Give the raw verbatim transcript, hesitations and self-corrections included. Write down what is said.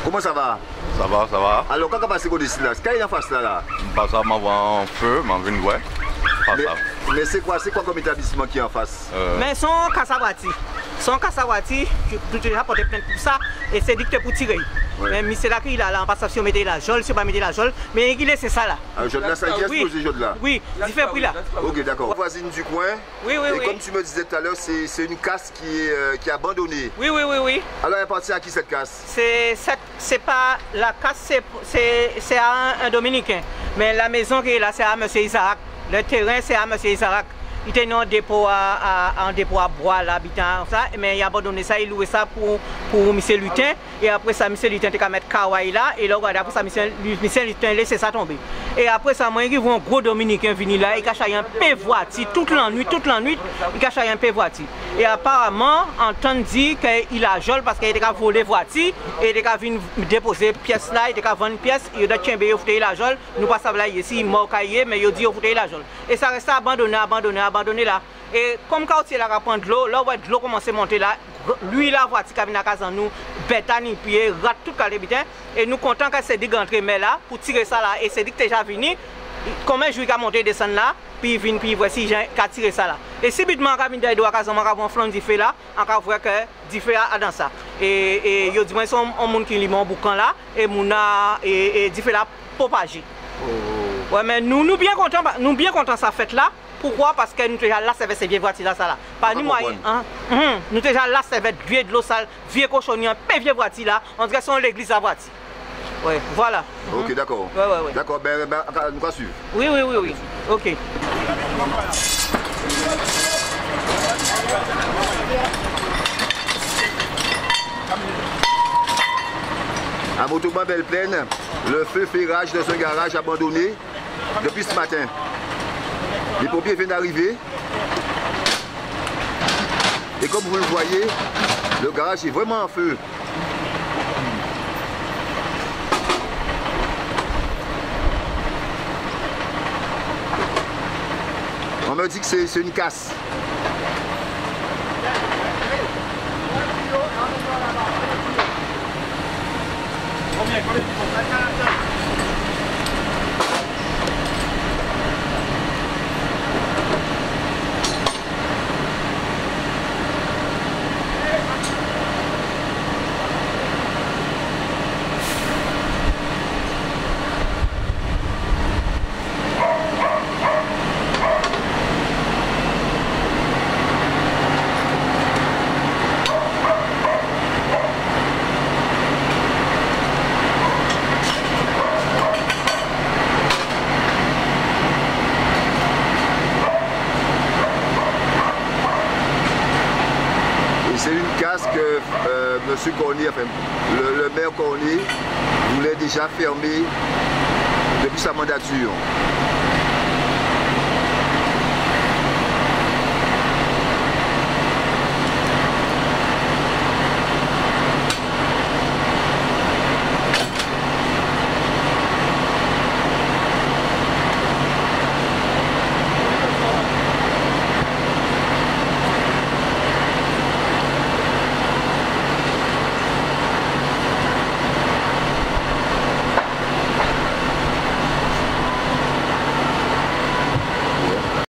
Comment ça va? Ça va, ça va. Alors, quand on passe au dessin là, qu'est-ce qu'il y a en face là, là? Pas ça, m'envoie un feu, m'en vient ouais. Pas Mais, ça. mais c'est quoi, c'est quoi comme établissement qui est en face? Euh, Mais son Kassawati, son Kassawati, je peux déjà porter plainte pour ça et c'est dicté pour tirer. Ouais. Mais c'est là qu'il a là, en passant si on mettait la jole, si on pas mettre la jole, mais il laisse ça là. Un jeu de là, ça qui est Oui. exposé jeu de là? Oui, il fait prix là. Ok, d'accord. Voisine du coin. Oui, oui, Et oui. comme tu me disais tout à l'heure, c'est c'est une casse qui est, euh, qui est abandonnée. Oui, oui, oui, oui. Alors, elle appartient à qui cette casse? C'est c'est- c'est pas la casse, c'est- c'est c'est à un, un Dominicain. Mais la maison qui est là, c'est à M. Isaac. Le terrain, c'est à M. Isaac. Il était en dépôt à, à, en dépôt à bois, l'habitant, ça, mais il a abandonné ça, il louait ça pour, pour M. Lutin. Et après ça, M. Lutin a mettre Kawaii là, et là, après ça, M. Lutin laissé ça tomber. Et après ça, moi, il y a un gros Dominicain venu là, il a caché un peu voiture, toute la nuit, toute la nuit, il a caché un peu voiture. Et apparemment, on entend dire qu'il a jol parce qu'il a volé voiture, et il a venu déposer pièce là, il a vendu pièce, il a dit qu'il a foutu la jol, nous pas savoir ici, il mort caillé, mais il a dit qu'il a foutu la jol. Et ça reste abandonné, abandonné, abandonné là. Et comme quand il a prendre de l'eau, là où l'eau commence à monter là, lui la voiture qui vient à casa nous, bétani pied, rate tout le habitant. Et nous comptons que c'est dit d'entrer mais là pour tirer ça là. Et c'est dit que déjà venu, comment je vais monter descendre là, puis il vient, puis voici j'ai qu'à tirer ça là. Et si bitement quand vient de casa, on va voir un flanc du feu là, on va voir que du feu a dans ça. Et et yo dis moi son un monde qui limon boucan là et mouna et et du feu là propagé. Oh. Ouais mais nous nous bien contents, nous bien contents ça fête là. Pourquoi? Parce que nous déjà là, c'est ces vieilles voitures là, ça là. Pas ni moyen, hein? Mm-hmm. Nous déjà là, c'est vieux de l'eau sale, vieux cochonnier, peu vieux voiture là. On dirait que c'est l'église à voiture. Ouais, voilà. Ok, d'accord. Ouais, ouais, ouais. D'accord, ben, ben, nous allons suivre. Oui, oui, oui, oui. Ok. À Motoban Belle-Plaine, le feu fait rage dans un garage abandonné depuis ce matin. Les pompiers viennent d'arriver. Et comme vous le voyez, le garage est vraiment en feu. On me dit que c'est une casse. C'est une casse que euh, M. Cornier, enfin, le, le maire Cornier voulait déjà fermer depuis sa mandature.